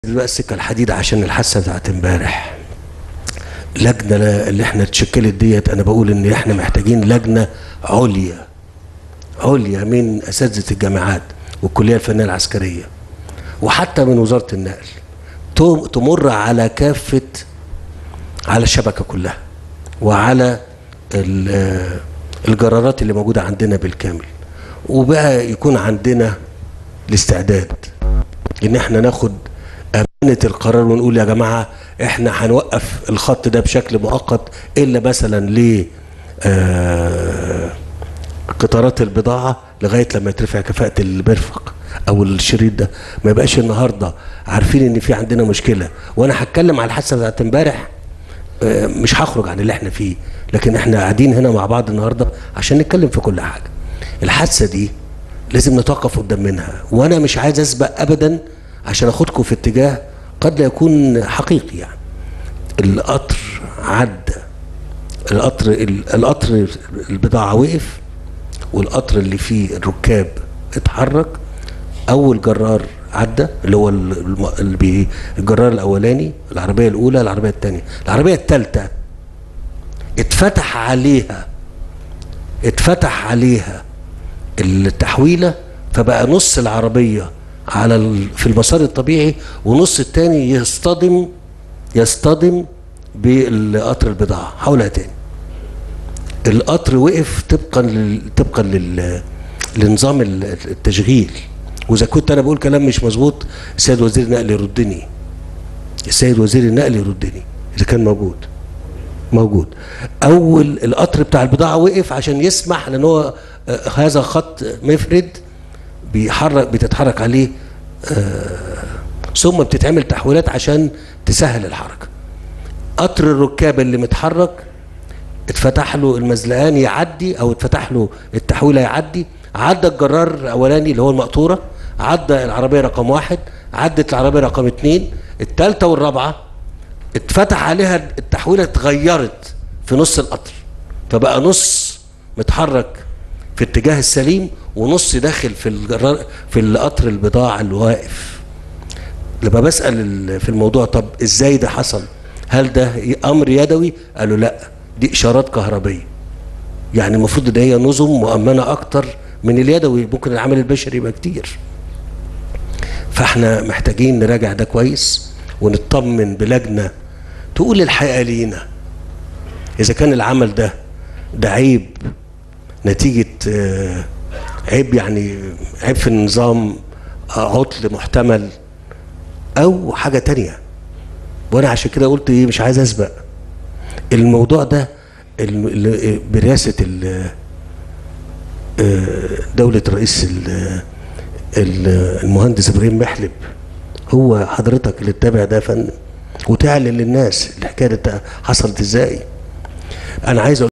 دلوقتي السكه الحديد عشان الحادثه بتاعت امبارح. لجنه اللي احنا اتشكلت ديت، انا بقول ان احنا محتاجين لجنه عليا من اساتذه الجامعات والكليه الفنيه العسكريه وحتى من وزاره النقل تمر على كافه، على الشبكه كلها وعلى الجرارات اللي موجوده عندنا بالكامل، وبقى يكون عندنا الاستعداد ان احنا ناخد امانه القرار ونقول يا جماعه احنا هنوقف الخط ده بشكل مؤقت الا مثلا ل قطارات البضاعه لغايه لما يترفع كفاءه المرفق او الشريط ده. ما يبقاش النهارده عارفين ان في عندنا مشكله وانا هتكلم على الحادثه بتاعت امبارح، مش هخرج عن اللي احنا فيه، لكن احنا قاعدين هنا مع بعض النهارده عشان نتكلم في كل حاجه. الحادثه دي لازم نتوقف قدام منها، وانا مش عايز اسبق ابدا عشان اخدكم في اتجاه قد لا يكون حقيقي. يعني القطر عدى، القطر البضاعه وقف، والقطر اللي فيه الركاب اتحرك. اول جرار عدى اللي هو الجرار الاولاني، العربيه الاولى، العربيه الثانيه، العربيه الثالثه اتفتح عليها التحويله، فبقى نص العربيه في المسار الطبيعي ونص الثاني يصطدم بالقطر البضاعه حولها تاني. القطر وقف طبقا لنظام التشغيل، واذا كنت انا بقول كلام مش مظبوط السيد وزير النقل يردني، اذا كان موجود. اول القطر بتاع البضاعه وقف عشان يسمح، لان هو هذا خط مفرد بتتحرك عليه، ثم بتتعمل تحويلات عشان تسهل الحركه. قطر الركاب اللي متحرك اتفتح له المزلقان يعدي، او اتفتح له التحويله يعدي، عدى الجرار الاولاني اللي هو المقطوره، عدى العربيه رقم 1، عدت العربيه رقم 2، الثالثه والرابعه اتفتح عليها التحويله، اتغيرت في نص القطر، فبقى نص متحرك في اتجاه السليم ونص داخل في القطر البضاعه اللي واقف. لما بسال في الموضوع طب ازاي ده حصل؟ هل ده امر يدوي؟ قالوا لا، دي اشارات كهربيه. يعني المفروض ان هي نظم مؤمنه اكتر من اليدوي، ممكن العمل البشري يبقى كتير. فاحنا محتاجين نراجع ده كويس ونطمن بلجنه تقول الحقيقه لينا. اذا كان العمل ده عيب نتيجه عيب، يعني عيب في النظام، عطل محتمل، او حاجه تانية. وانا عشان كده قلت مش عايز اسبق الموضوع ده برئاسه دوله الرئيس المهندس ابراهيم محلب. هو حضرتك اللي تتابع ده يا فندم وتعلن للناس الحكايه دي حصلت ازاي. انا عايز